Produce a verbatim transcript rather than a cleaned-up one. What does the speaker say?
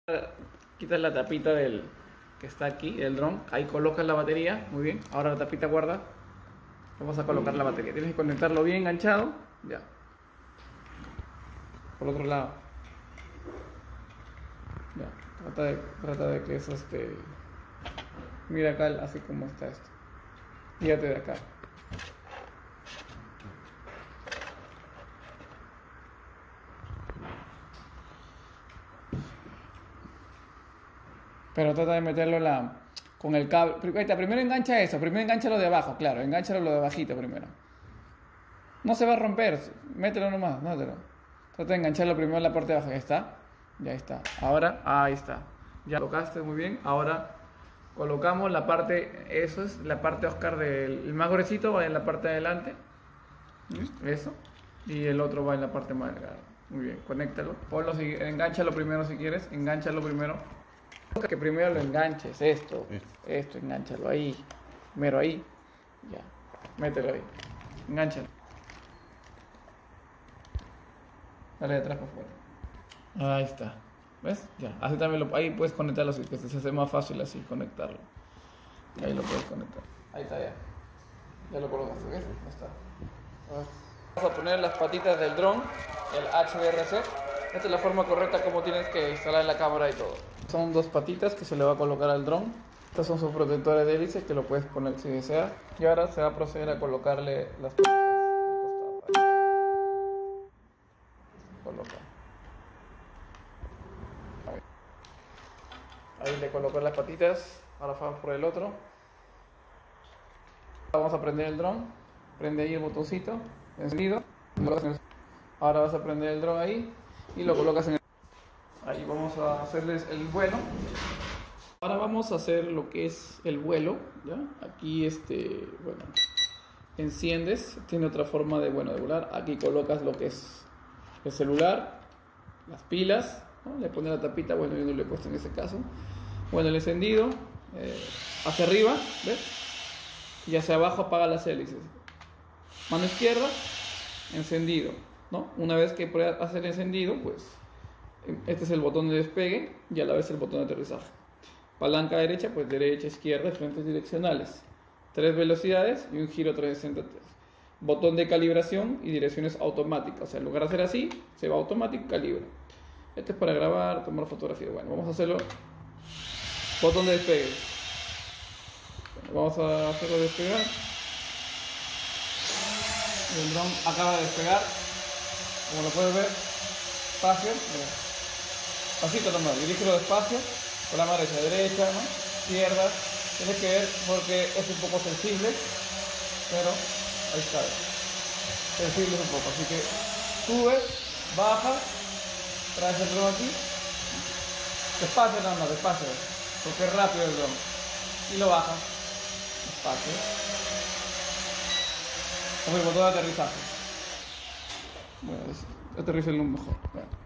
Quitas la tapita del que está aquí, del dron. Ahí colocas la batería. Muy bien. Ahora la tapita guarda. Vamos a colocar la batería. Tienes que conectarlo bien enganchado. Ya. Por otro lado. Ya. Trata de, trata de que eso esté. Mira acá así como está esto. Fíjate de acá. Pero trata de meterlo la, con el cable. Primero engancha eso, primero engancha lo de abajo, claro, engancha lo de abajito primero. No se va a romper, mételo nomás, mételo. Trata de engancharlo primero en la parte de abajo, ya está. Ya está. Ahora, ahí está. Ya lo colocaste muy bien. Ahora colocamos la parte, eso es la parte, Oscar, del el más gruesito va en la parte de adelante. Eso. Y el otro va en la parte más delgada. Muy bien, conéctalo. Ponlo, engánchalo primero si quieres, engánchalo primero. Que primero lo enganches, esto, esto, engánchalo ahí, primero ahí, ya, mételo ahí, engánchalo. Dale de atrás para afuera. Ahí está, ¿ves? Ya, así también lo, ahí puedes conectarlo, así que se hace más fácil así conectarlo. Ahí lo puedes conectar, ahí está ya, ya lo colocaste, ¿ves? Ya está. Vamos a poner las patitas del dron, el H D R C. Esta es la forma correcta como tienes que instalar la cámara y todo. Son dos patitas que se le va a colocar al dron. Estos son sus protectores de hélice que lo puedes poner si deseas. Y ahora se va a proceder a colocarle las patitas al costado. Coloca. Ahí. Ahí le coloco las patitas. Ahora vamos por el otro. Vamos a prender el dron. Prende ahí el botoncito encendido. Ahora vas a prender el dron ahí y lo colocas en el... Ahí vamos a hacerles el vuelo. Ahora vamos a hacer lo que es el vuelo, ¿ya? Aquí, este, bueno, enciendes, tiene otra forma de, bueno, de volar. Aquí colocas lo que es el celular, las pilas, ¿no? Le pones la tapita, bueno, yo no le he puesto en ese caso. Bueno, el encendido, eh, hacia arriba, ¿ves? Y hacia abajo apaga las hélices. Mano izquierda, encendido, ¿no? Una vez que puedas hacer encendido, pues este es el botón de despegue y a la vez el botón de aterrizaje. Palanca derecha, pues derecha, izquierda, frentes direccionales. Tres velocidades y un giro trescientos sesenta. Botón de calibración y direcciones automáticas. O sea, en lugar de hacer así, se va automático, calibra. Este es para grabar, tomar fotografía. Bueno, vamos a hacerlo. Botón de despegue. Bueno, vamos a hacerlo despegar. El dron acaba de despegar. Como lo puedes ver, despacio. Pasito nomás, dirígelo despacio. Con la mano derecha, derecha, ¿no? Izquierda. Tienes que ver porque es un poco sensible, pero ahí está. Sensible un poco, así que sube, baja, traes el dron aquí. Despacio nada más, despacio, porque es rápido el dron. Y lo baja, despacio. Con el botón de aterrizaje. Bueno, aterriza el mejor. Bueno.